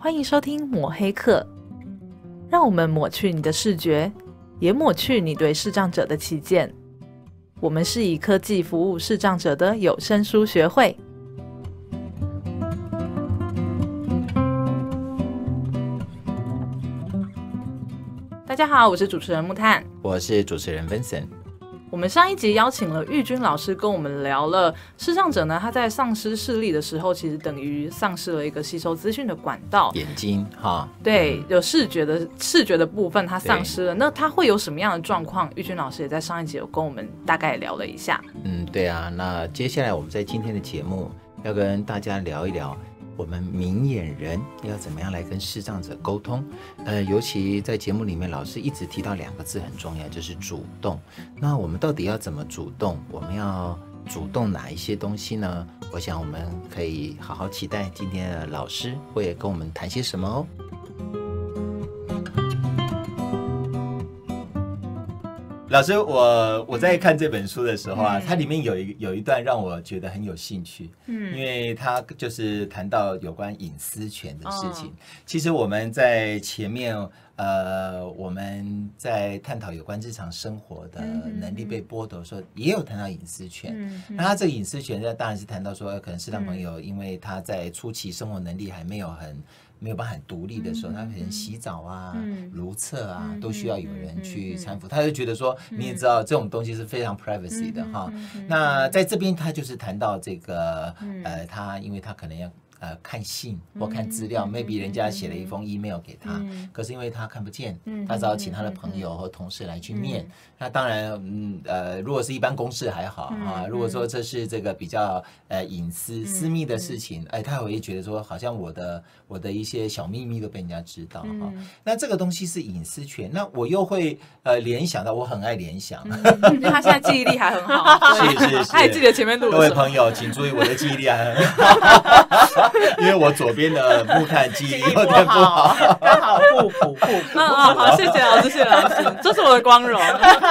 欢迎收听抹黑课，让我们抹去你的视觉，也抹去你对视障者的偏见。我们是以科技服务视障者的有声书学会。大家好，我是主持人木炭， 我是主持人 Vincent。 我们上一集邀请了玉君老师跟我们聊了视障者呢，他在丧失视力的时候，其实等于丧失了一个吸收资讯的管道， 眼睛哈， 对，有视觉的部分它丧失了，那他会有什么样的状况？玉君老师也在上一集有跟我们大概聊了一下。对啊，那接下来我们在今天的节目要跟大家聊一聊我们明眼人要怎么样来跟视障者沟通。尤其在节目里面老师一直提到两个字很重要，就是主动。那我们到底要怎么主动？我们要主动哪一些东西呢？我想我们可以好好期待今天的老师会跟我们谈些什么哦。 老师，我在看这本书的时候啊，它里面有一段让我觉得很有兴趣，因为它就是谈到有关隐私权的事情。其实我们在前面我们在探讨有关日常生活的能力被剥夺的时候，也有谈到隐私权。那他这个隐私权当然是谈到说，可能视障朋友因为他在初期生活能力还没有办法很独立的时候，他可能洗澡啊、如厕啊，都需要有人去搀扶。他就觉得说，你也知道这种东西是非常 privacy 的哈。那在这边他就是谈到这个他因为他可能要看信或看资料，maybe 人家写了一封 email 给他，可是因为他看不见，他只好请他的朋友或同事来去念。那当然，如果是一般公事还好啊，如果说这是这个比较隐私私密的事情，他会觉得说，好像我的一些小秘密都被人家知道哈。那这个东西是隐私权，那我又会联想到，我很爱联想， 因为他现在记忆力还很好， 是， 他也记得前面录了什么。 各位朋友，请注意我的记忆力还很好。因为我左边的木炭记忆力有点不好， 刚好互补。好，谢谢老师，谢谢老师，这是我的光荣。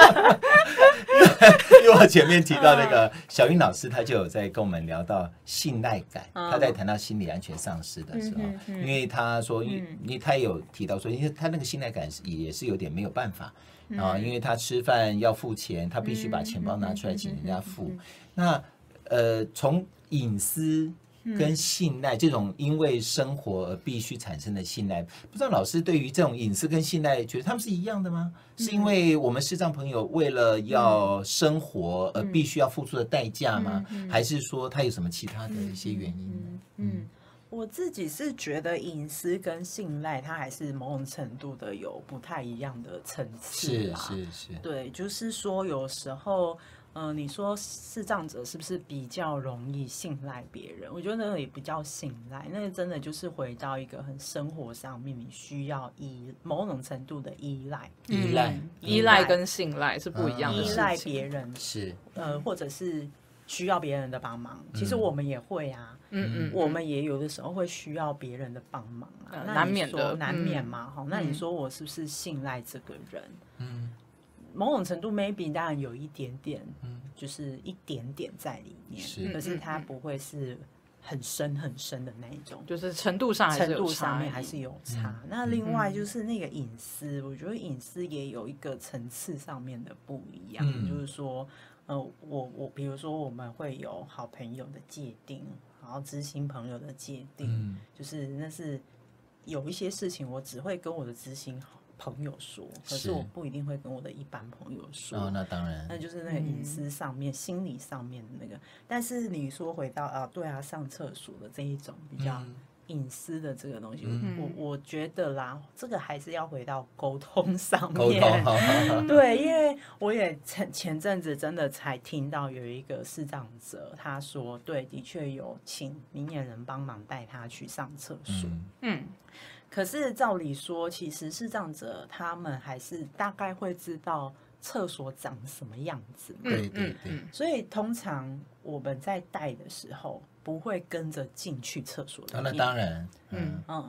因为我前面提到那个小云老师，他就有在跟我们聊到信赖感，他在谈到心理安全丧失的时候，因为他说，因为他也有提到说，因为他那个信赖感也是有点没有办法啊，因为他吃饭要付钱，他必须把钱包拿出来请人家付。那从隐私跟信赖这种因为生活而必须产生的信赖，不知道老师对于这种隐私跟信赖，觉得他们是一样的吗？是因为我们视障朋友为了要生活而必须要付出的代价吗？还是说他有什么其他的一些原因呢？ 我自己是觉得隐私跟信赖，它还是某种程度的有不太一样的层次啦。 是， 对，就是说有时候。你说视障者是不是比较容易信赖别人？我觉得那个也不叫信赖，那个真的就是回到一个很生活上面，你需要某种程度的依赖。 依赖跟信赖是不一样的事情。 依赖别人是或者是需要别人的帮忙，其实我们也会啊。我们也有的时候会需要别人的帮忙啊， 难免的， 难免嘛。好，那你说我是不是信赖这个人？某种程度 maybe 当然有一点点，就是一点点在里面，可是它不会是很深很深的那一种， 就是程度上面还是有差。那另外就是那个隐私，我觉得隐私也有一个层次上面的不一样，就是说，我比如说我们会有好朋友的界定，然后知心朋友的界定，就是那是有一些事情我只会跟我的知心朋友说，可是我不一定会跟我的一般朋友说。 那当然， 那就是那个隐私上面、心理上面的那个。但是你说回到对啊，上厕所的这一种比较隐私的这个东西，我觉得啦，这个还是要回到沟通上面。对，因为我也前阵子真的才听到有一个视障者，他说，对，的确有请明眼人帮忙带他去上厕所。可是照理说，其实视障者他们还是大概会知道厕所长什么样子。 对。 所以通常我们在带的时候，不会跟着进去厕所里面。 那当然，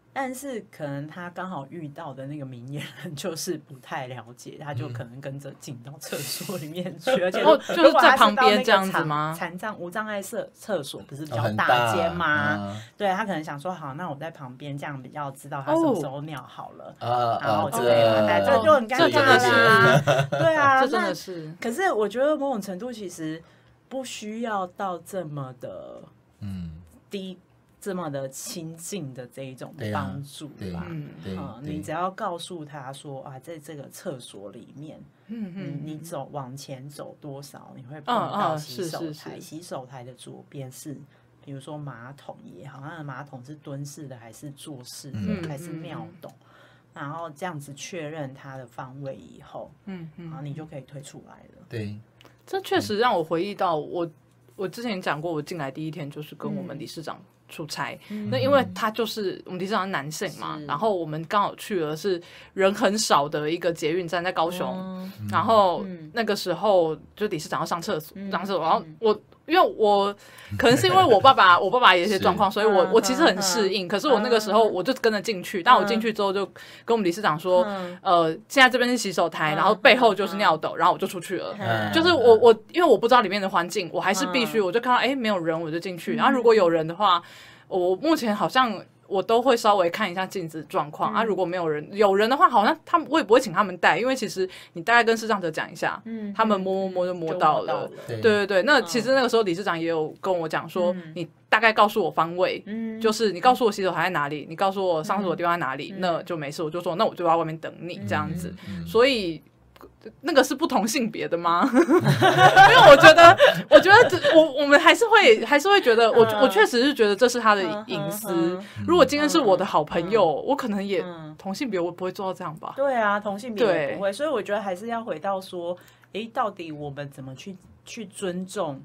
但是可能他刚好遇到的那个明眼人就是不太了解，他就可能跟着进到厕所里面去，而且就是在旁边这样子吗？ 无障碍厕所不是比较大间吗？对，他可能想说好，那我在旁边这样比较知道他什么时候尿好了，然后我就可以把它这就很尴尬啦。对啊， 这真的是。 可是我觉得某种程度其实不需要到这么的低。这么的亲近的这一种帮助啦，你只要告诉他说啊，在这个厕所里面，你往前走多少，你会碰到洗手台，洗手台的左边是，比如说马桶也好，它的马桶是蹲式的还是坐式的，还是尿斗，然后这样子确认它的方位以后，然后你就可以退出来了。 对， 这确实让我回忆到我之前讲过，我进来第一天就是跟我们理事长出差，那因为他就是我们理事长是男性嘛，然后我们刚好去的是人很少的一个捷运站，在高雄，然后那个时候就理事长要上厕所，然后因为我可能是因为我爸爸也有一些状况，所以我其实很适应。可是我那个时候我就跟着进去，但我进去之后就跟我们理事长说，现在这边是洗手台，然后背后就是尿斗，然后我就出去了。就是我因为我不知道里面的环境，我还是必须我就看到没有人我就进去，然后如果有人的话，我目前好像。我都会稍微看一下镜子状况啊，如果没有人的话，好像我也不会请他们带，因为其实你大概跟视障者讲一下，他们摸就摸到了。对，那其实那个时候理事长也有跟我讲说，你大概告诉我方位，就是你告诉我洗手台在哪里，你告诉我上厕所的地方在哪里，那就没事，我就说那我就在外面等你这样子，所以。那个是不同性别的吗？因为我觉得我们还是会觉得，我确实是觉得这是他的隐私。如果今天是我的好朋友，我可能也同性别，我不会做到这样吧？ 对啊，同性别也不会，所以我觉得还是要回到说，到底我们怎么去尊重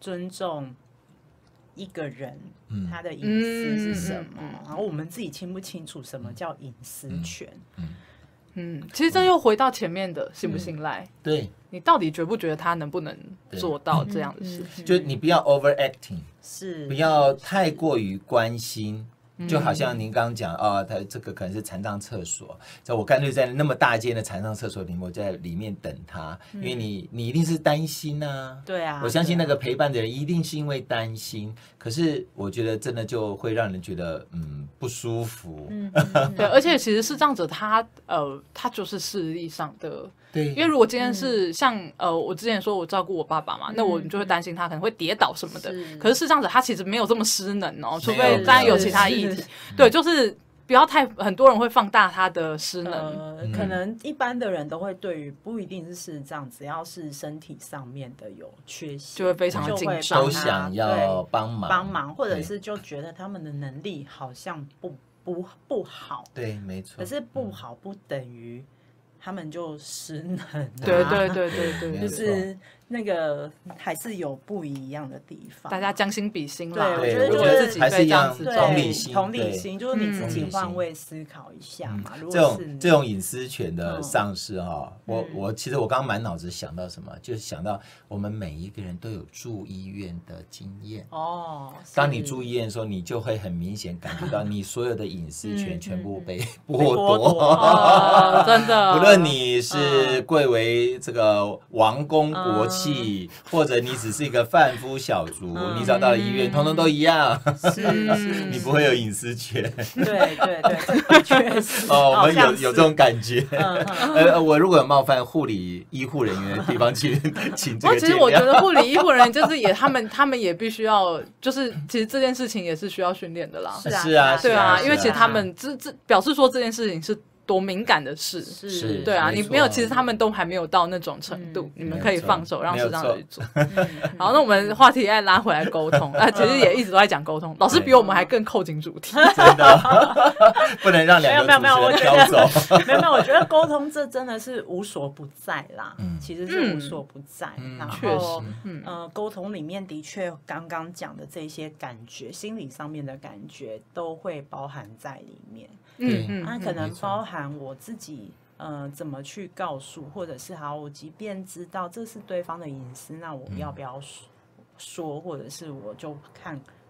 一个人他的隐私是什么？然后我们自己清不清楚什么叫隐私权？ 其实这又回到前面的信不信赖， 对， 你到底觉不觉得他能不能做到这样的事情？ 就你不要 overacting， 是不要太过于关心。就好像您刚刚讲他这个可能是残障厕所，我干脆在那么大间的残障厕所里面，我在里面等他，因为你一定是担心啊。 对啊， 我相信那个陪伴的人一定是因为担心，可是我觉得真的就会让人觉得不舒服。 对，而且其实视障者他就是视力上的。 对， 因为如果今天是像我之前说我照顾我爸爸嘛，那我就会担心他可能会跌倒什么的。可是视障者他其实没有这么失能哦，除非当然有其他议题。对，就是不要很多人会放大他的失能。 可能一般的人都会对于不一定是视障，只要是身体上面的有缺陷， 就会非常紧张， 都想要帮忙， 或者是就觉得他们的能力好像不好。 对，没错。 可是不好不等于。他们就失能对， 就是那个还是有不一样的地方， 大家将心比心啦。 对， 我觉得自己还是一样同理心，就是你自己换位思考一下嘛。 这种隐私权的丧失其实我刚刚满脑子想到什么，就是想到我们每一个人都有住医院的经验当你住医院的时候，你就会很明显感觉到你所有的隐私权全部被剥夺， 真的。 不论你是贵为这个王公国戚，或者你只是一个贩夫小卒，你找到了医院，通通都一样。你不会有隐私权。 对，这确实。 我们有这种感觉。我如果有冒犯医护人员的地方，请这个见谅。 其实我觉得护理医护人员就是他们也必须要，就是其实这件事情也是需要训练的啦。 是啊， 对啊，因为其实他们这表示说这件事情是。多敏感的事，对啊，你没有，其实他们都还没有到那种程度，你们可以放手让视障者去做。好，那我们话题再拉回来沟通，其实也一直都在讲沟通，老师比我们还更扣紧主题， 真的不能让两个主持人挑走。 没有，我觉得沟通这真的是无所不在啦，其实是无所不在。然后，沟通里面的确刚刚讲的这些感觉，心理上面的感觉都会包含在里面。那可能包含我自己怎么去告诉，或者是好，我即便知道这是对方的隐私，那我要不要说，或者是我就看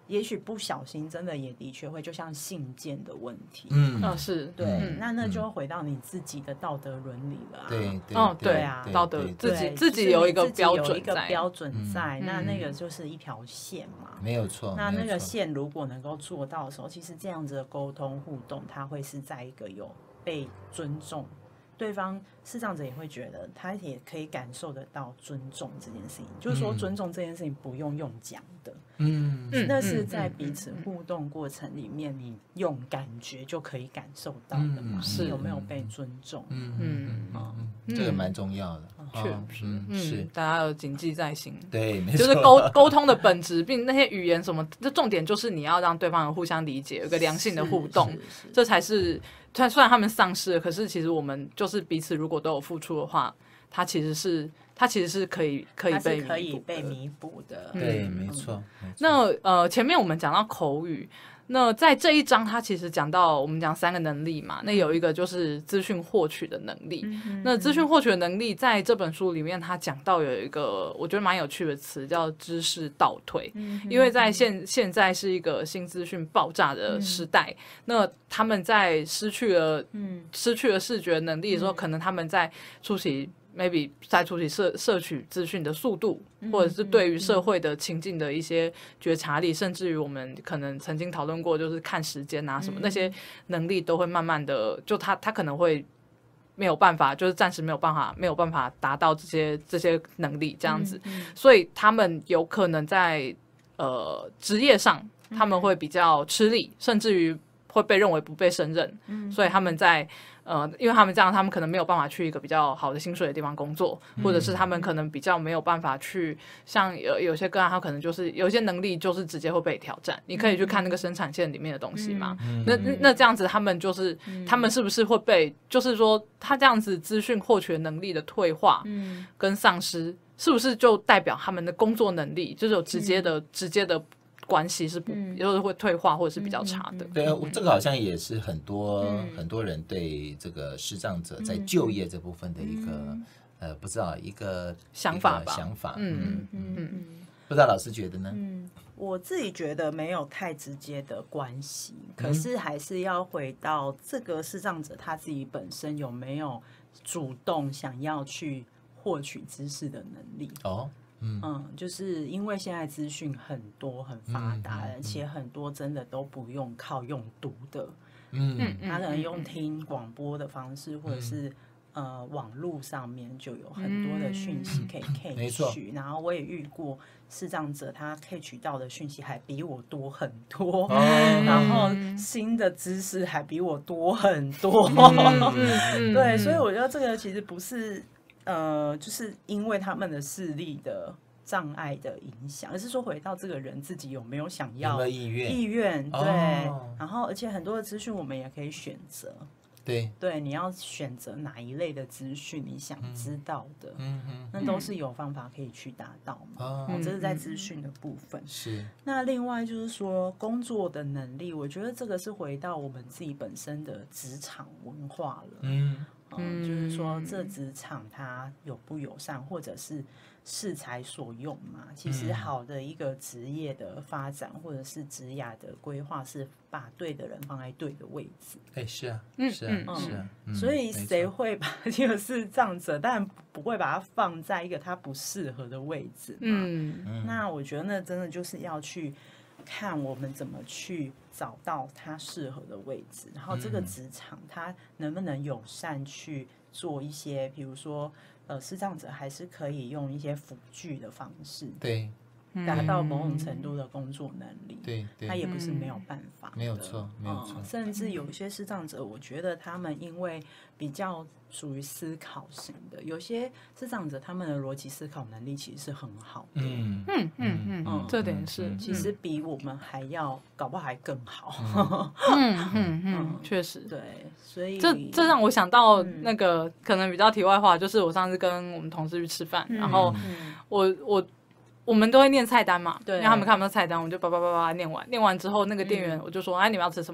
也许不小心，真的也的确会，就像信件的问题。 是， 对，那就回到你自己的道德伦理了啊。 对啊， 道德自己有一个标准在，那个就是一条线嘛， 没有错。 那个线如果能够做到的时候，其实这样子的沟通互动，它会是在一个有被尊重。对方视障者也会觉得，他也可以感受得到尊重这件事情，就是说尊重这件事情不用讲的，那是在彼此互动过程里面，你用感觉就可以感受到的嘛，是有没有被尊重？ 这个蛮重要的， 确实，是大家要谨记在心。 对，没错， 就是沟通的本质，并那些语言什么，这重点就是你要让对方互相理解，有个良性的互动，这才是。虽然他们丧失了，可是其实我们就是彼此如果都有付出的话，它其实是可以被弥补的。 对，没错。 那前面我们讲到口语。那在这一章，他其实讲到我们讲3个能力嘛，那有一个就是资讯获取的能力。那资讯获取的能力，在这本书里面，他讲到有一个我觉得蛮有趣的词，叫知识倒退。因为在现在是一个新资讯爆炸的时代，那他们在失去了视觉能力的时候，可能他们在初期。maybe 在处理摄取资讯的速度，或者是对于社会的情境的一些觉察力，甚至于我们可能曾经讨论过，就是看时间啊什么那些能力都会慢慢的，就他可能会没有办法，就是暂时没有办法达到这些能力这样子，所以他们有可能在职业上他们会比较吃力，甚至于会被认为不被胜任，所以他们在因为他们这样，他们可能没有办法去一个比较好的薪水的地方工作，或者是他们可能比较没有办法去像有些个案，他可能就是有一些能力就是直接会被挑战。你可以去看那个生产线里面的东西嘛，那这样子他们是不是会被，就是说他这样子资讯获取能力的退化跟丧失，是不是就代表他们的工作能力就是有直接的关系是就是会退化或者是比较差的。 对，这个好像也是很多人对这个视障者在就业这部分的一个不知道一个想法吧。 不知道老师觉得呢？ 我自己觉得没有太直接的关系，可是还是要回到这个视障者他自己本身有没有主动想要去获取知识的能力。就是因为现在资讯很多很发达，而且很多真的都不用靠用读的，他可能用听广播的方式，或者是网络上面就有很多的讯息可以 catch，然后我也遇过视障者，他 catch 到的讯息还比我多很多，然后新的知识还比我多很多，对，所以我觉得这个其实不是就是因为他们的视力的障碍的影响，而是说回到这个人自己有没有想要有没有意愿， 对，然后而且很多的资讯我们也可以选择，对，你要选择哪一类的资讯你想知道的，那都是有方法可以去达到嘛。这是在资讯的部分。 是。 那另外就是说工作的能力，我觉得这个是回到我们自己本身的职场文化了。就是说这职场它友不友善，或者是适才所用嘛。其实好的一个职业的发展，或者是职涯的规划，是把对的人放在对的位置。 是啊， 所以谁会把一个视障者，当然不会把它放在一个他不适合的位置嘛。那我觉得那真的就是要去看我们怎么去找到他适合的位置，然后这个职场他能不能友善去做一些，比如说视障者还是可以用一些辅具的方式， 对， 达到某种程度的工作能力， 对， 他也不是没有办法的， 没有错。 甚至有一些视障者，我觉得他们因为比较属于思考型的，有些视障者他们的逻辑思考能力其实是很好的， 这点是其实比我们还要搞不好还更好， 确实， 对，所以这让我想到那个可能比较题外话，就是我上次跟我们同事去吃饭，然后我们都会念菜单嘛，因为他们看不到菜单，我们就叭叭叭叭念完之后，那个店员我就说，哎，你们要吃什么？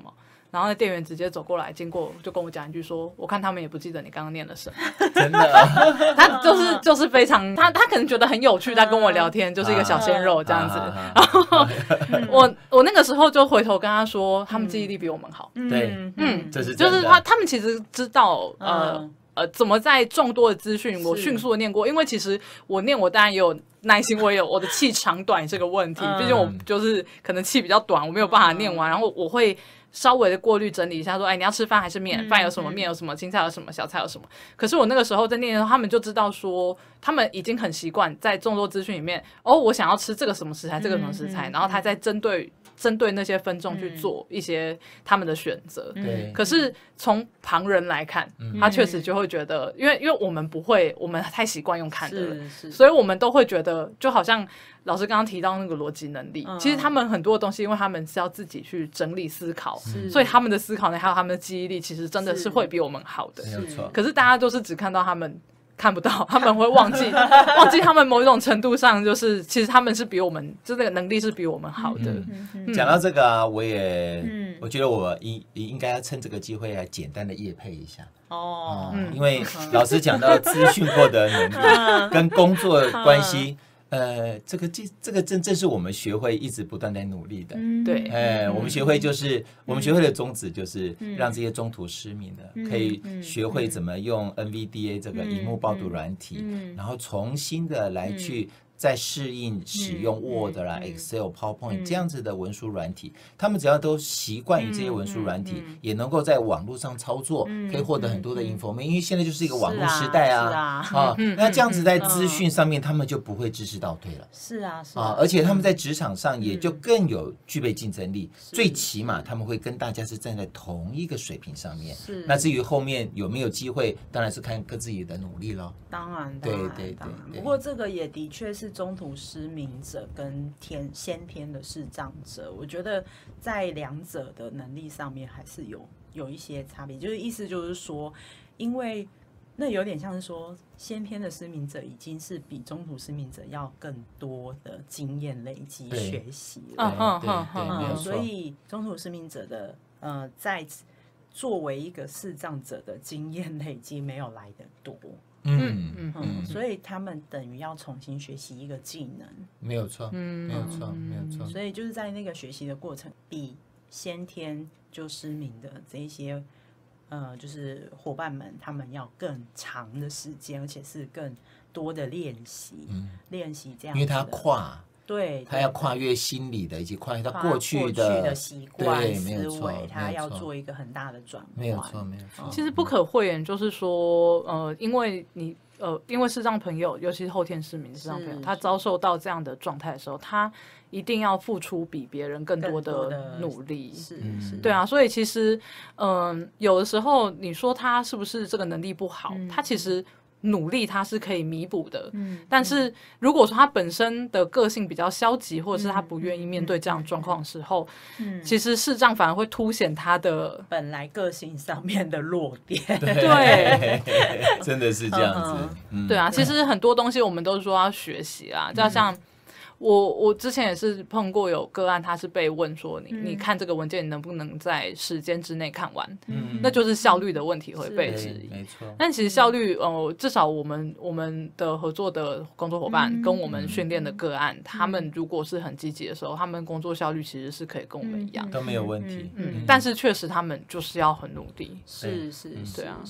然后那店员直接走过来，经过就跟我讲一句说：“我看他们也不记得你刚刚念了什么。” 真的， 他就是非常他可能觉得很有趣，在跟我聊天，就是一个小鲜肉这样子。然后我那个时候就回头跟他说，他们记忆力比我们好。 对，这是就是他们其实知道怎么在众多的资讯我迅速的念过，因为其实我当然也有耐心，我也有我的气长短这个问题，毕竟我就是可能气比较短，我没有办法念完，然后我会稍微的过滤整理一下说，你要吃饭还是面？饭有什么？面有什么？青菜有什么？小菜有什么？可是我那个时候在念的时候，他们就知道说，他们已经很习惯在众多资讯里面，我想要吃这个什么食材，这个什么食材，然后他再针对那些分众去做一些他们的选择。可是从旁人来看，他确实就会觉得，因为我们不会，我们太习惯用看的了，所以我们都会觉得，就好像老师刚刚提到那个逻辑能力，其实他们很多的东西，因为他们是要自己去整理思考，所以他们的思考力还有他们的记忆力，其实真的是会比我们好的。 没有错。 可是大家都是只看到他们。看不到，他们会忘记他们某一种程度上，就是其实他们是比我们，就这个能力是比我们好的。 讲到这个啊，我觉得我应该要趁这个机会来简单的业配一下因为老师讲到资讯获得能力跟工作关系。这个正是我们学会一直不断在努力的。 对， 我们学会的宗旨就是让这些中途失明的可以学会怎么用 NVDA 这个萤幕报读软体，然后重新的来去再适应使用 Word 啦、Excel、PowerPoint 这样子的文书软体，他们只要都习惯于这些文书软体，也能够在网络上操作，可以获得很多的 information，因为现在就是一个网络时代那这样子在资讯上面，他们就不会知识倒退了。 是啊， 而且他们在职场上也就更有具备竞争力，最起码他们会跟大家是站在同一个水平上面。那至于后面有没有机会，当然是看各自己的努力咯。 当然， 对。 不过这个也的确是中途失明者跟先天的视障者，我觉得在两者的能力上面还是有一些差别。就是意思就是说，因为那有点像是说，先天的失明者已经是比中途失明者要更多的经验累积学习了。所以中途失明者的在作为一个视障者的经验累积没有来得多。所以他们等于要重新学习一个技能， 没有错，没有错。 所以就是在那个学习的过程，比先天就失明的这一些就是伙伴们，他们要更长的时间，而且是更多的练习，练习这样子的， 因为他他要跨越心理的，以及跨越他过去的习惯思维，他要做一个很大的转换。 没有错。 其实不可讳言，就是说，因为视障朋友，尤其是后天失明的视障朋友，他遭受到这样的状态的时候，他一定要付出比别人更多的努力。对啊，所以其实，有的时候你说他是不是这个能力不好，他其实。努力他是可以弥补的，但是如果说他本身的个性比较消极，或者是他不愿意面对这样的状况的时候，其实视障反而会凸显他的本来个性上面的弱点。 对， 真的是这样子。 对啊，其实很多东西我们都说要学习啦，就像。我之前也是碰过有个案，他是被问说你看这个文件你能不能在时间之内看完，那就是效率的问题会被质疑。 没错。 但其实效率，至少我们的合作的工作伙伴跟我们训练的个案，他们如果是很积极的时候，他们工作效率其实是可以跟我们一样， 都没有问题。 但是确实他们就是要很努力。 对啊，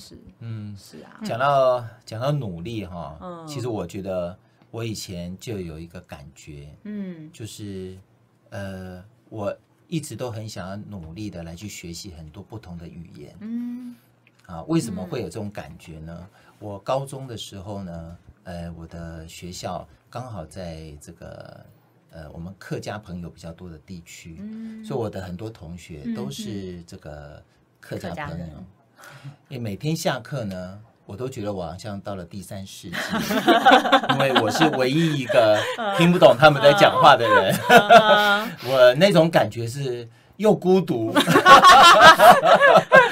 讲到努力哈，其实我觉得。我以前就有一个感觉，就是我一直都很想要努力的来去学习很多不同的语言，为什么会有这种感觉呢？我高中的时候呢，我的学校刚好在这个我们客家朋友比较多的地区，所以我的很多同学都是这个客家朋友，因为每天下课呢。我都觉得我好像到了第3世纪，因为我是唯一一个听不懂他们在讲话的人。我那种感觉是又孤独，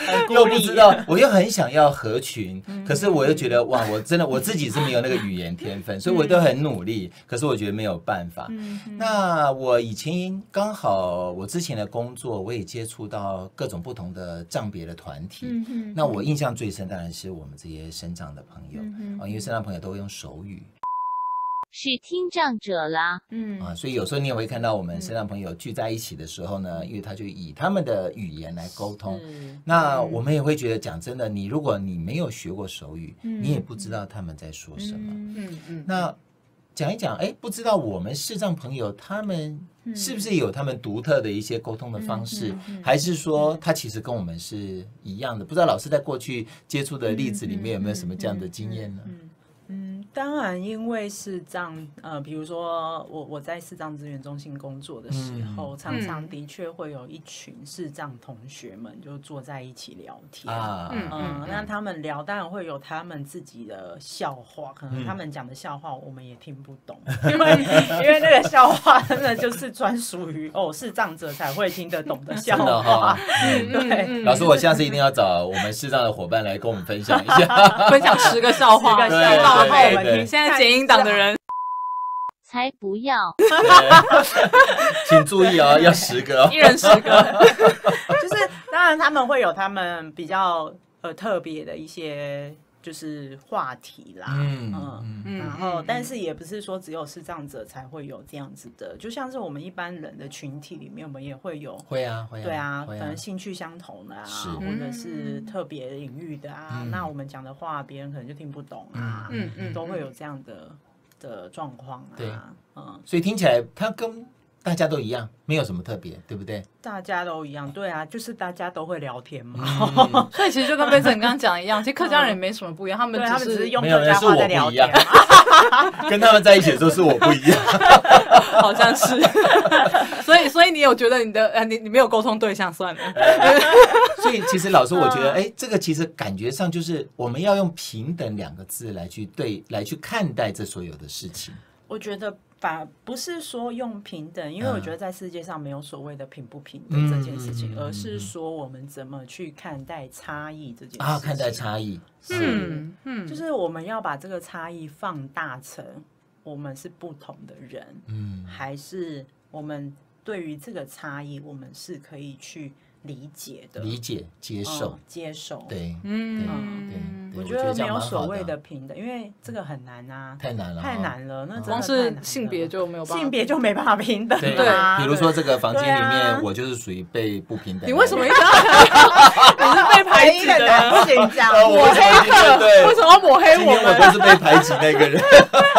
又不知道，我又很想要合群，可是我又觉得哇，我真的我自己是没有那个语言天分，所以我都很努力，可是我觉得没有办法。那我以前刚好我之前的工作，我也接触到各种不同的障别的团体。那我印象最深当然是我们这些身障的朋友因为身障朋友都会用手语。 是听障者啦， 所以有时候你也会看到我们身障朋友聚在一起的时候呢，因为他就以他们的语言来沟通。那我们也会觉得，讲真的，如果你没有学过手语，你也不知道他们在说什么。那讲一讲，不知道我们视障朋友他们是不是有他们独特的一些沟通的方式，还是说他其实跟我们是一样的？不知道老师在过去接触的例子里面有没有什么这样的经验呢？ 当然，因为视障，比如说我在视障资源中心工作的时候，常常的确会有一群视障同学们就坐在一起聊天那他们聊当然会有他们自己的笑话，可能他们讲的笑话我们也听不懂，因为那个笑话真的就是专属于视障者才会听得懂的笑话。对， 老师，我下次一定要找我们视障的伙伴来跟我们分享一下， 分享10个笑话， 对现在剪音档的人才不要， 请注意要10个 1人10个， 就是当然他们会有他们比较特别的一些就是话题啦，然后但是也不是说只有视障者才会有这样子的，就像是我们一般人的群体里面，我们也会有会啊， 对啊，可能兴趣相同的或者是特别领域的那我们讲的话别人可能就听不懂都会有这样的状况对，所以听起来它跟大家都一样，没有什么特别，对不对？ 大家都一样，对啊，就是大家都会聊天嘛。 所以其实就跟Benson刚刚讲的一样，其实客家人也没什么不一样，他们只是用客家话在聊天跟他们在一起的时候是我不一样， 好像是。所以你有觉得你没有沟通对象算了。 所以其实老师，我觉得这个其实感觉上就是我们要用平等2个字来去看待这所有的事情。 我觉得不是说用平等，因为我觉得在世界上没有所谓的平不平等这件事情，而是说我们怎么去看待差异这件事情。 看待差异就是我们要把这个差异放大成我们是不同的人，还是我们对于这个差异我们是可以去理解的， 理解、接受、对， 我觉得没有所谓的平等，因为这个很难啊， 太难了， 那光是性别就没有办法， 性别就没办法平等。 对，比如说这个房间里面，我就是属于被不平等。 你为什么一定要你是被排挤的人？ 不行，这样抹黑客，为什么要抹黑我们？ 我都是被排挤那个人。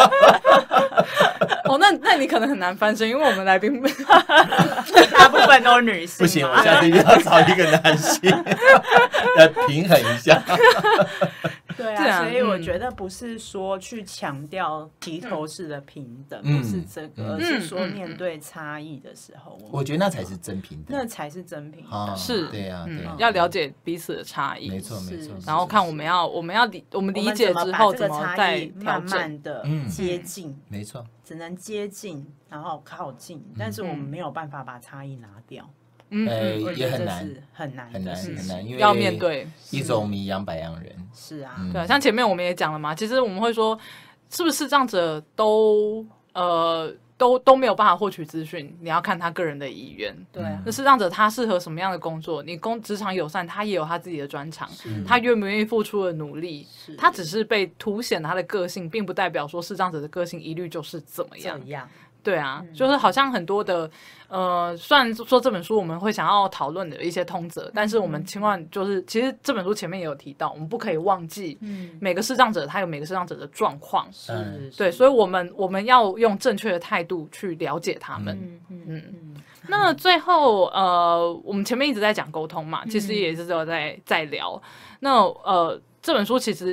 那你可能很难翻身，因为我们来宾大部分都是女性。 不行，我下次一定要找一个男性来平衡一下。 对啊，所以我觉得不是说去强调齐头式的平等，不是这个，而是说面对差异的时候， 我觉得那才是真平等， 那才是真平等。 是， 对啊， 要了解彼此的差异， 没错。 然后看我们理解之后怎么再慢慢的接近， 没错， 只能接近，然后靠近，但是我们没有办法把差异拿掉。 也很难， 很难， 因为要面对一种米养百样人。 是啊， 对，像前面我们也讲了嘛，其实我们会说，是不是视障者都没有办法获取资讯？你要看他个人的意愿。 对啊， 那视障者他适合什么样的工作？你职场友善，他也有他自己的专长，他愿不愿意付出的努力？他只是被凸显他的个性，并不代表说视障者的个性一律就是怎么样。对啊，就是好像很多的虽然说这本书我们会想要讨论的一些通则，但是我们千万就是其实这本书前面也有提到，我们不可以忘记每个视障者他有每个视障者的状况，对，所以我们要用正确的态度去了解他们。那最后我们前面一直在讲沟通嘛，其实也是有在聊。那这本书其实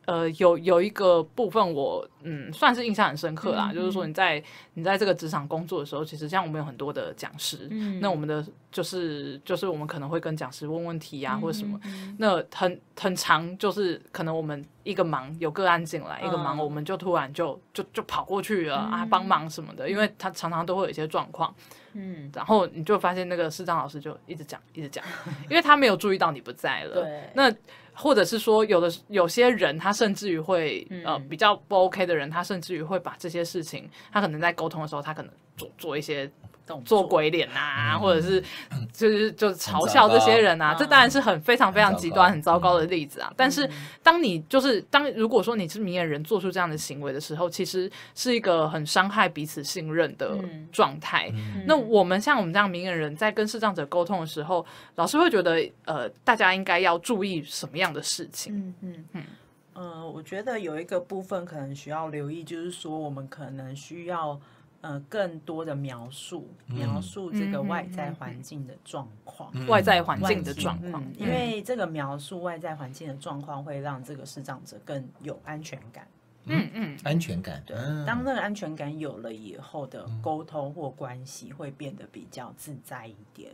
有一个部分我算是印象很深刻啦，就是说你在这个职场工作的时候，其实像我们有很多的讲师，那我们的就是我们可能会跟讲师问问题啊，或者什么，那很长，就是可能我们一个忙有个案进来，一个忙我们就突然就跑过去了啊，帮忙什么的，因为他常常都会有一些状况。然后你就发现那个视障老师就一直讲，因为他没有注意到你不在了。 对， 那或者是说有些人他甚至于会比较不 OK 的人，他甚至于会把这些事情，他可能在沟通的时候，他可能做一些做鬼脸啊，或者是就是嘲笑这些人啊，这当然是非常非常极端、很糟糕的例子啊。但是如果说你是明眼人做出这样的行为的时候，其实是一个很伤害彼此信任的状态。那我们像我们这样明眼人在跟视障者沟通的时候，老师会觉得大家应该要注意什么样的事情？ 我觉得有一个部分可能需要留意，就是说我们可能需要更多的描述这个外在环境的状况， 外在环境的状况， 因为这个描述外在环境的状况会让这个视障者更有安全感。 安全感。 对，当那个安全感有了以后的沟通或关系会变得比较自在一点。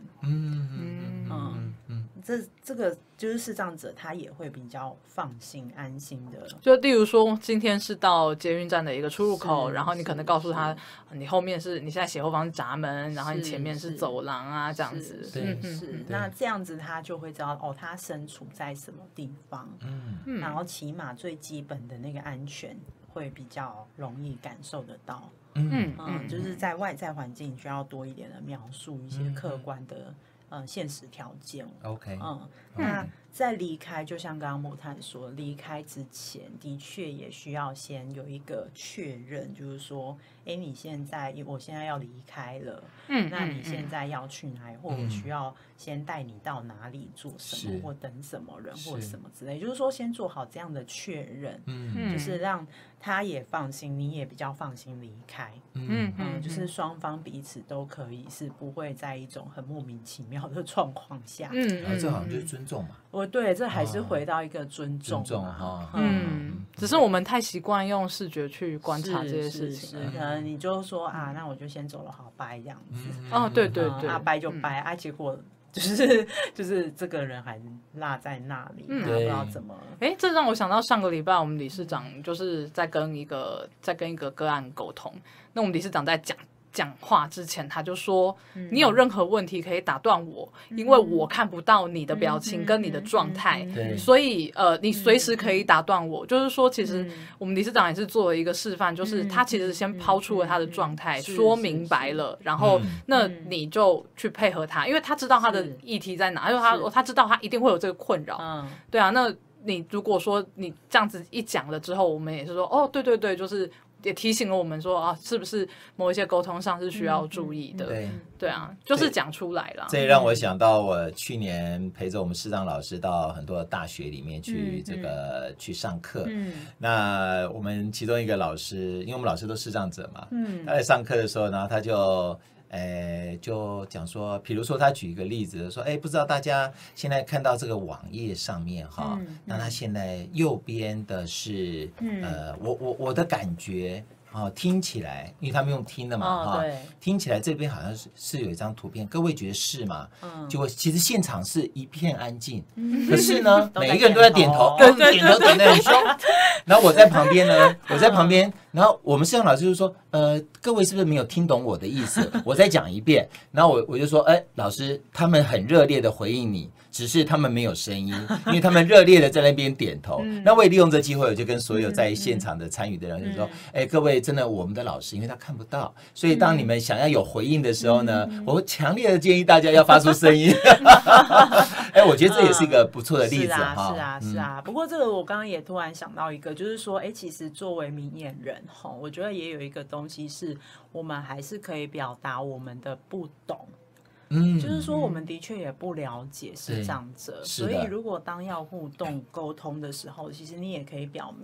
这个就是视障者他也会比较放心安心的。 就例如说，今天是到捷运站的一个出入口，然后你可能告诉他，你后面你现在斜后方是闸门，然后你前面是走廊啊，这样子。 那这样子他就会知道他身处在什么地方。然后起码最基本的那个安全会比较容易感受得到。就是在外在环境需要多一点的描述一些客观的现实条件。 OK， 那在离开，就像刚刚木炭说，离开之前的确也需要先有一个确认，就是说，我现在要离开了，那你现在要去哪里，或我需要先带你到哪里做什么，或等什么人或什么之类，就是说先做好这样的确认，就是让他也放心，你也比较放心离开，就是双方彼此都可以是不会在一种很莫名其妙的状况下， 这好像就是尊重嘛。 对，这还是回到一个尊重哈。 只是我们太习惯用视觉去观察这些事情， 可能你就说那我就先走了，好拜这样子。 对， 拜就拜结果就是这个人还落在那里，不知道怎么。 这让我想到上个礼拜我们理事长就是在跟一个个案沟通，那我们理事长在讲话之前，他就说：“你有任何问题可以打断我，因为我看不到你的表情跟你的状态，所以你随时可以打断我。”就是说，其实我们理事长也是做了一个示范，就是他其实先抛出了他的状态，说明白了，然后那你就去配合他，因为他知道他的议题在哪，因为他知道他一定会有这个困扰。对啊，那你如果说你这样子一讲了之后，我们也是说，对，就是。也提醒了我们说是不是某一些沟通上是需要注意的？对啊，就是讲出来了。 这也让我想到，我去年陪着我们视障老师到很多大学里面去去上课。那我们其中一个老师，因为我们老师都视障者嘛，他在上课的时候，然后他就讲说，比如说他举一个例子，说不知道大家现在看到这个网页上面哈，那他现在右边的是我的感觉听起来，因为他们用听的嘛听起来这边好像是有一张图片，各位觉得是吗？结果其实现场是一片安静，可是呢每一个人都在点头，点头点得很凶。然后我在旁边呢，然后我们视障老师就说，各位是不是没有听懂我的意思？我再讲一遍。然后我就说，老师，他们很热烈的回应你，只是他们没有声音，因为他们热烈的在那边点头。那我也利用这机会，我就跟所有在现场的参与的人就说，各位真的，我们的老师因为他看不到，所以当你们想要有回应的时候呢，我强烈的建议大家要发出声音。我觉得这也是一个不错的例子哈。 是啊。不过这个我刚刚也突然想到一个，就是说，其实作为明眼人我觉得也有一个东西是我们还是可以表达我们的不懂。就是说我们的确也不了解视障者，所以如果当要互动沟通的时候，其实你也可以表明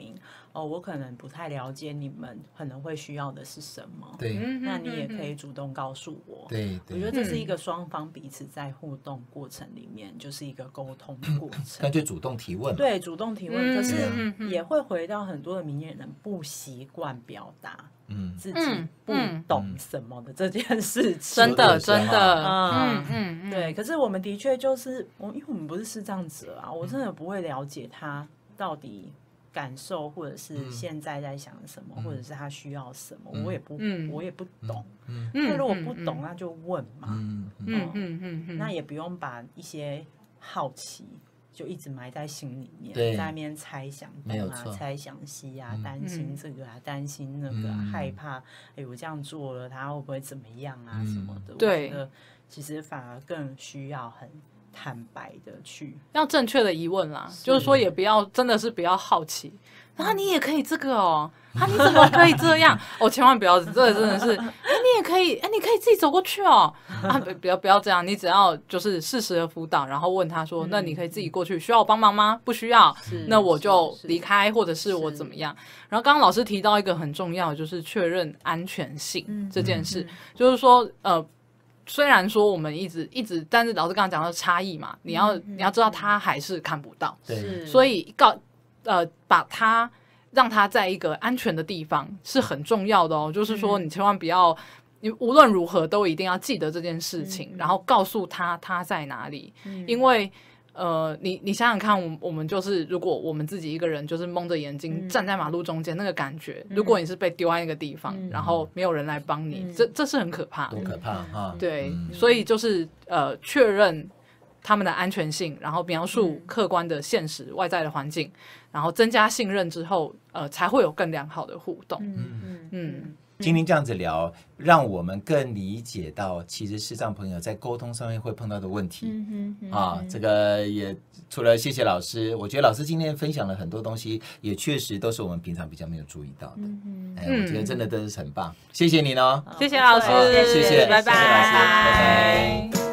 我可能不太了解你们可能会需要的是什么， 对， 那你也可以主动告诉我。 对， 我觉得这是一个双方彼此在互动过程里面，就是一个沟通过程。 干脆主动提问， 对，主动提问，可是也会回到很多的明眼人不习惯表达自己不懂什么的这件事情。 真的真的， 对。可是我们的确就是因为我们不是视障者啊，我真的不会了解他到底感受，或者是现在在想什么，或者是他需要什么，我也不懂。那如果不懂，那就问嘛。那也不用把一些好奇就一直埋在心里面，在那边猜想东啊，猜想西啊，担心这个啊，担心那个，害怕我这样做了他会不会怎么样啊什么的。 对， 我觉得其实反而更需要很坦白的去要正确的疑问啦，就是说也不要真的是不要好奇，你也可以这个哦，你怎么可以这样？千万不要，这个真的是，你也可以，你可以自己走过去哦，不要这样，你只要就是适时的辅导，然后问他说，那你可以自己过去，需要我帮忙吗？不需要，那我就离开，或者是我怎么样？然后刚刚老师提到一个很重要的，就是确认安全性这件事，就是说虽然说我们一直，但是老师刚刚讲到差异嘛，你要知道他还是看不到， 对， 所以把他让他在一个安全的地方是很重要的哦。就是说，你千万不要，你无论如何都一定要记得这件事情，然后告诉他在哪里，因为。你想想看，我们就是如果我们自己一个人就是蒙着眼睛站在马路中间那个感觉，如果你是被丢在那个地方，然后没有人来帮你，这是很可怕的， 多可怕啊！ 对，所以就是确认他们的安全性，然后描述客观的现实外在的环境，然后增加信任之后，才会有更良好的互动。 今天这样子聊，让我们更理解到，其实视障朋友在沟通上面会碰到的问题。这个也除了谢谢老师，我觉得老师今天分享了很多东西，也确实都是我们平常比较没有注意到的。我觉得真的都是很棒，谢谢你呢， 谢谢老师， 谢谢， 拜拜， 谢谢老师，拜拜。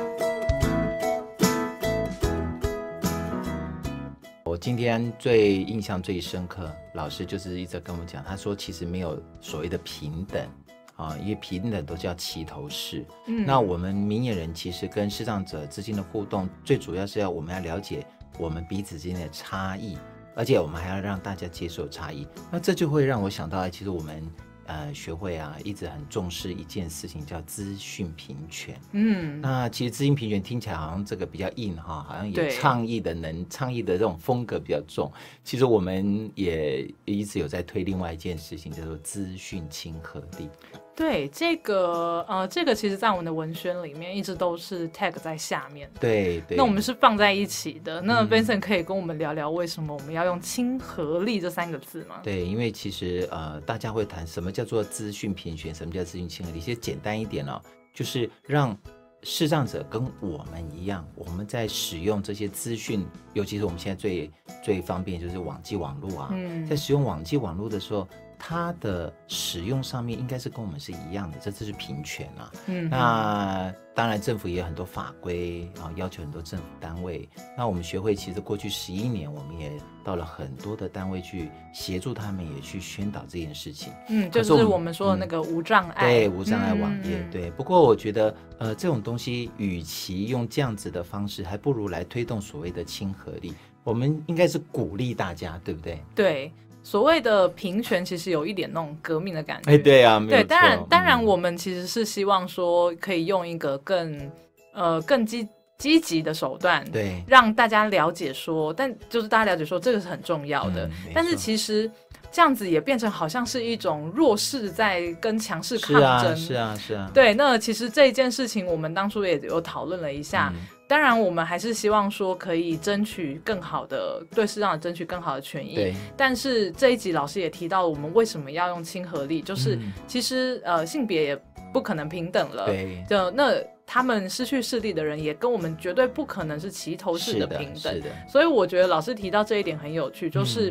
我今天最印象最深刻，老师就是一直跟我们讲，他说其实没有所谓的平等因为平等都叫齐头式。那我们明眼人其实跟视障者之间的互动，最主要是我们要了解我们彼此之间的差异，而且我们还要让大家接受差异。那这就会让我想到，其实我们学会一直很重视一件事情，叫资讯平权。那其实资讯平权听起来好像这个比较硬好像有倡议的这种风格比较重。其实我们也一直有在推另外一件事情，叫做资讯亲和力。 对，这个其实在我们的文宣里面一直都是 tag 在下面。 对， 那我们是放在一起的。那 Vincent 可以跟我们聊聊为什么我们要用亲和力这3个字吗？ 对，因为其实大家会谈什么叫做资讯平权，什么叫资讯亲和力。其实简单一点就是让视障者跟我们一样，我们在使用这些资讯，尤其是我们现在最方便就是网际网络在使用网际网络的时候，它的使用上面应该是跟我们是一样的，这是平权那当然政府也有很多法规要求很多政府单位。那我们学会其实过去11年，我们也到了很多的单位去协助他们，也去宣导这件事情。 就是我们说的那个无障碍， 对，无障碍网页。对，不过我觉得这种东西与其用这样子的方式，还不如来推动所谓的亲和力。我们应该是鼓励大家，对不对？ 对。所谓的平权其实有一点那种革命的感觉。 对啊，没有错。 对，当然我们其实是希望说可以用一个更积极的手段， 对， 让大家了解说，但就是大家了解说这个是很重要的。但是其实这样子也变成好像是一种弱势在跟强势抗争。 是啊。 对，那其实这一件事情我们当初也有讨论了一下。当然我们还是希望说可以争取更好的，对视障者争取更好的权益。但是这一集老师也提到了我们为什么要用亲和力，就是其实性别也不可能平等了。 对， 那他们失去视力的人也跟我们绝对不可能是齐头式的平等。 是的。 所以我觉得老师提到这一点很有趣，就是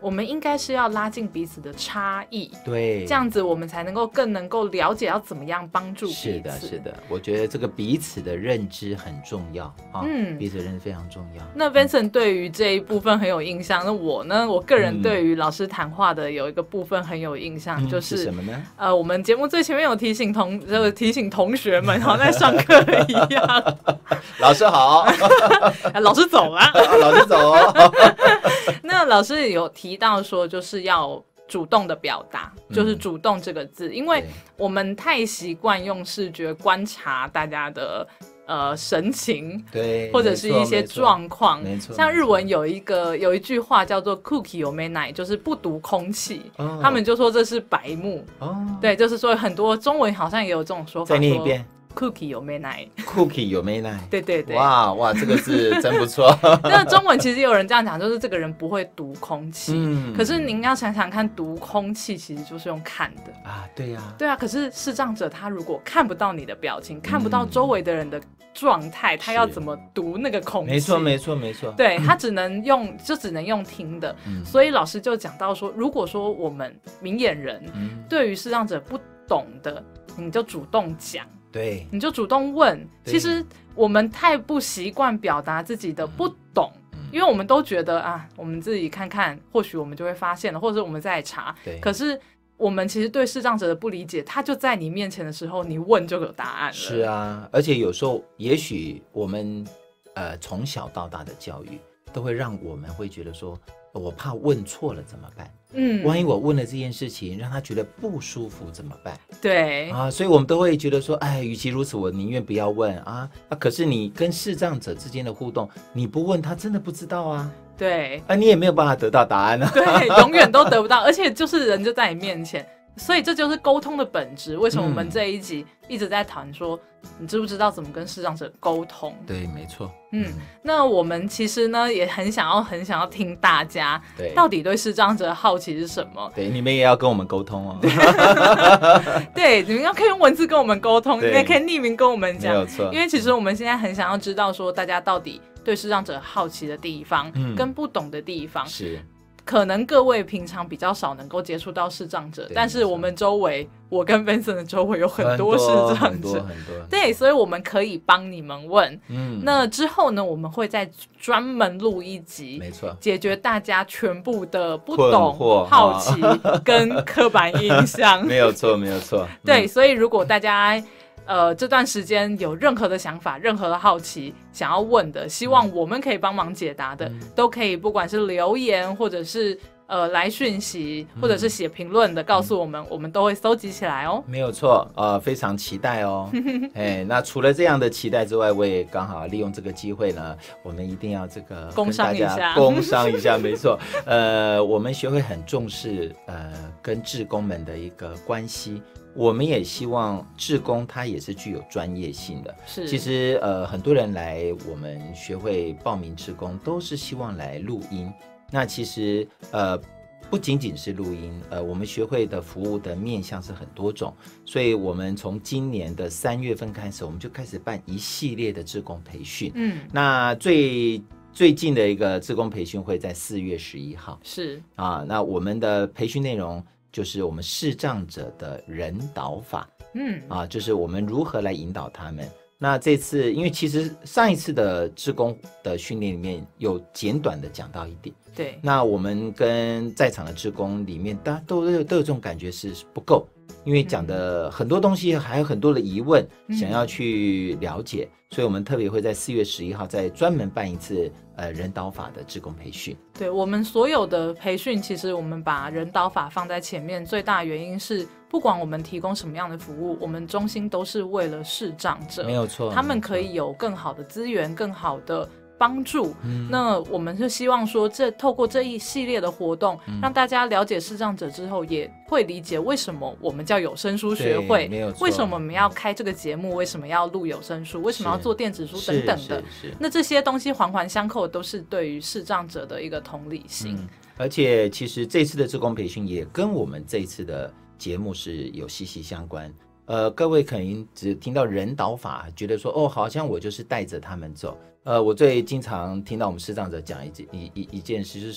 我们应该是要拉近彼此的差异， 对， 这样子我们才更能够了解要怎么样帮助彼此。 是的，是的，我觉得这个彼此的认知很重要啊，彼此的认知非常重要。 那 Vincent 对于这一部分很有印象，那我呢，我个人对于老师谈话的有一个部分很有印象，就是什么呢？ 我们节目最前面有提醒同学们，好像在上课一样。 老师好， 老师走了， 老师走哦。 那老师有提到说，就是要主动的表达，就是主动这个字，因为我们太习惯用视觉观察大家的神情， 对， 或者是一些状况。 没错， 像日文有一句话叫做 "cookie yo menai"，就是不读空气，他们就说这是白目。对，就是说很多中文好像也有这种说法。 再念一遍。 Cookie 有没奶 ？Cookie 有没奶？ 对对对， 哇，这个字真不错。 那中文其实有人这样讲，就是这个人不会读空气。可是您要想想看，读空气其实就是用看的啊。对呀， 对啊。可是视障者他如果看不到你的表情，看不到周围的人的状态，他要怎么读那个空气？ 没错。 对，他只能用听的。所以老师就讲到说，如果说我们明眼人对于视障者不懂的，你就主动讲。 对， 你就主动问。其实我们太不习惯表达自己的不懂，因为我们都觉得啊，我们自己看看，或许我们就会发现了，或者我们再查。可是我们其实对视障者的不理解，他就在你面前的时候，你问就有答案了。 是啊，而且有时候也许我们从小到大的教育都会让我们会觉得说，我怕问错了怎么办？万一我问了这件事情让他觉得不舒服怎么办？ 对啊，所以我们都会觉得说，哎，与其如此，我宁愿不要问啊。可是你跟视障者之间的互动，你不问他真的不知道啊。 对你也没有办法得到答案啊。 对，永远都得不到，而且就是人就在你面前。所以这就是沟通的本质。为什么我们这一集一直在谈说，你知不知道怎么跟视障者沟通？ 对，没错。 那我们其实呢也很想要听大家到底对视障者的好奇是什么。 对，你们也要跟我们沟通哦。 对，你们要可以用文字跟我们沟通，你也可以匿名跟我们讲。 没有错。 因为其实我们现在很想要知道说，大家到底对视障者好奇的地方，跟不懂的地方。 是。 可能各位平常比较少能够接触到视障者，但是我们周围，我跟 Vincent 的周围有很多视障者， 很多。 对，所以我们可以帮你们问。那之后呢，我们会再专门录一集， 没错， 解决大家全部的不懂、好奇跟刻板印象。 没有错。 对，所以如果大家这段时间有任何的想法、任何的好奇想要问的，希望我们可以帮忙解答的，都可以，不管是留言或者是来讯息，或者是写评论的告诉我们，我们都会搜集起来哦。 没有错，非常期待哦。那除了这样的期待之外，我也刚好利用这个机会呢，我们一定要这个工商一下，没错。我们学会很重视跟志工们的一个关系。我们也希望志工他也是具有专业性的。 是， 其实很多人来我们学会报名志工，都是希望来录音。那其实不仅仅是录音，我们学会的服务的面向是很多种，所以我们从今年的3月份开始，我们就开始办一系列的志工培训。那最近的一个志工培训会在4月11号。 是啊，那我们的培训内容就是我们视障者的人导法，就是我们如何来引导他们。那这次，因为其实上一次的志工的训练里面有简短的讲到一点， 对， 那我们跟在场的志工里面，大家都有这种感觉是不够，因为讲的很多东西还有很多的疑问想要去了解，所以我们特别会在4月11号再专门办一次人导法的志工培训。 对，我们所有的培训，其实我们把人导法放在前面，最大的原因是不管我们提供什么样的服务，我们中心都是为了视障者， 没有错， 他们可以有更好的资源，更好的帮助。那我们是希望说，透过这一系列的活动，让大家了解视障者之后，也会理解为什么我们叫有声书学会，为什么我们要开这个节目，为什么要录有声书，为什么要做电子书等等的。那这些东西环环相扣，都是对于视障者的一个同理心。 而且其实这次的志工培训也跟我们这一次的节目是有息息相关。各位可能只听到人导法，觉得说好像我就是带着他们走。我最经常听到我们视障者讲一件事，就是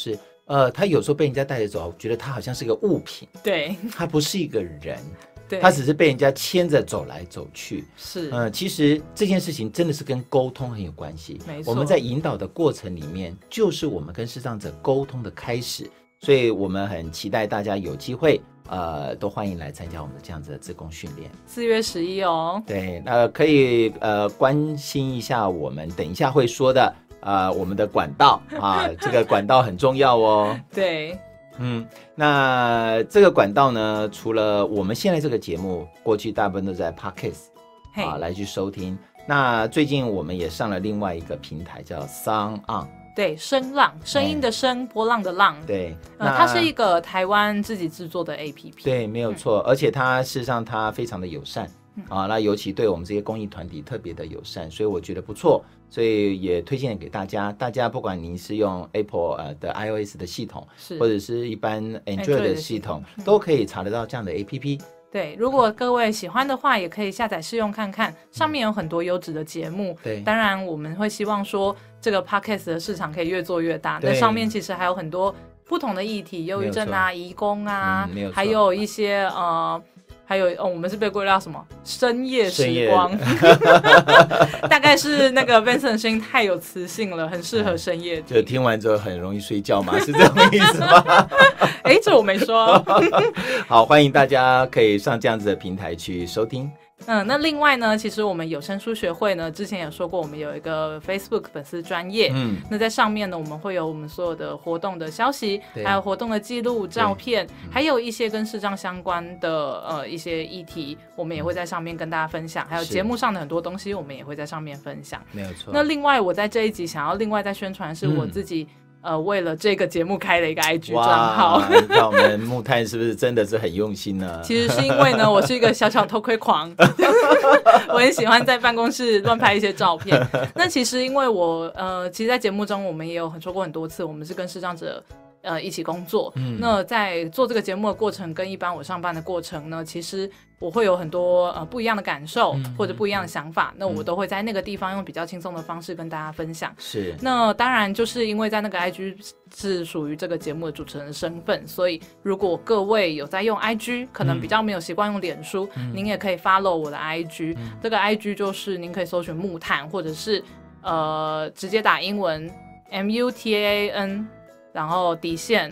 他有时候被人家带着走，觉得他好像是个物品， 对， 他不是一个人， 对， 他只是被人家牵着走来走去。 是， 其实这件事情真的是跟沟通很有关系。 没错， 我们在引导的过程里面，就是我们跟视障者沟通的开始，所以我们很期待大家有机会。都欢迎来参加我们的这样子的志工训练。 4月11哦。 对，可以关心一下我们等一下会说的我们的管道啊，这个管道很重要哦。 对， 那这个管道呢，除了我们现在这个节目，过去大部分都在 Podcast 来去收听。那最近我们也上了另外一个平台叫 Sound On。 对，声浪，声音的声，波浪的浪。 对， 它是一个台湾自己制作的 APP。 对，没有错，而且它事实上它非常的友善那尤其对我们这些公益团体特别的友善，所以我觉得不错，所以也推荐给大家。大家不管您是用 Apple 的 iOS 的系统，或者是一般 Android 的系统，都可以查得到这样的 APP。 对，如果各位喜欢的话，也可以下载试用看看，上面有很多优质的节目。 对， 当然我们会希望说这个 Podcast 的市场可以越做越大，那上面其实还有很多不同的议题，忧郁症啊、移工啊，还有一些我们是被归类到什么深夜时光，大概是那个 Vincent 的声音太有磁性了，很适合深夜听， 就听完之后很容易睡觉嘛，是这种意思吗？ 这我没说。 好，欢迎大家可以上这样子的平台去收听。 那另外呢，其实我们有声书学会呢，之前有说过，我们有一个 Facebook 粉丝专页，那在上面呢，我们会有我们所有的活动的消息，还有活动的记录、照片，还有一些跟视障相关的一些议题，我们也会在上面跟大家分享，还有节目上的很多东西，我们也会在上面分享。 没有错。 那另外，我在这一集想要另外再宣传，是我自己。为了这个节目开了一个 IG 账号。 你看我们木炭是不是真的是很用心呢？ 其实是因为呢，我是一个小小偷窥狂，我很喜欢在办公室乱拍一些照片。那其实因为我其实在节目中我们也有说过很多次，我们是跟视障者一起工作。那在做这个节目的过程跟一般我上班的过程呢，其实我会有很多不一样的感受或者不一样的想法，那我都会在那个地方用比较轻松的方式跟大家分享。 是， 那当然就是因为在那个 IG 是属于这个节目的主持人的身份，所以如果各位有在用 IG， 可能比较没有习惯用脸书，您也可以 follow 我的 IG，这个 IG 就是您可以搜寻木炭，或者是直接打英文 MUTAN， 然后底线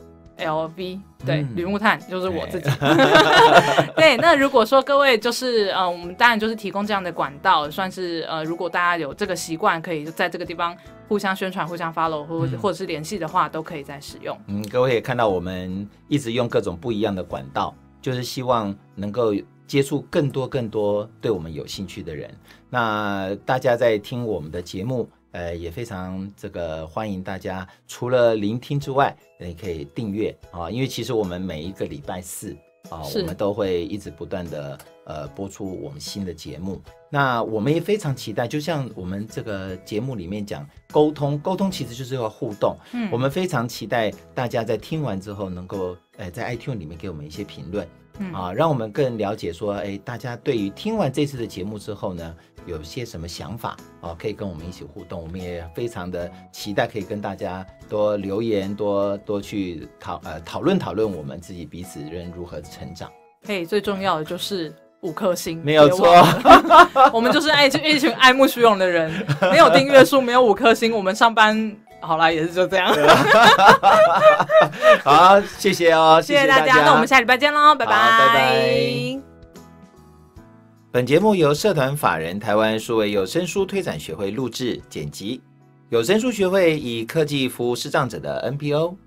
LV， 对，吕木炭就是我自己。对，那如果说各位就是我们当然就是提供这样的管道，算是如果大家有这个习惯，可以在这个地方互相宣传、互相 follow 或者是联系的话，都可以再使用。 各位也看到我们一直用各种不一样的管道，就是希望能够接触更多对我们有兴趣的人。那大家在听我们的节目。也非常欢迎大家，除了聆听之外，也可以订阅因为其实我们每一个礼拜四我们都会一直不断的播出我们新的节目。那我们也非常期待，就像我们这个节目里面讲沟通其实就是要互动。我们非常期待大家在听完之后能够在 iTunes 里面给我们一些评论让我们更了解说大家对于听完这次的节目之后呢，有些什么想法可以跟我们一起互动。我们也非常的期待可以跟大家多留言，多去讨论我们自己彼此人如何成长。 最重要的就是5颗星， 没有错。 我们就是一群爱慕虚荣的人，没有订阅数，没有5颗星，我们上班好啦，也是就这样。 好，谢谢谢谢大家。 那我们下礼拜见喽，拜拜， 拜拜。本节目由社团法人台湾数位有声书推展学会录制剪辑。有声书学会以科技服务视障者的 NPO，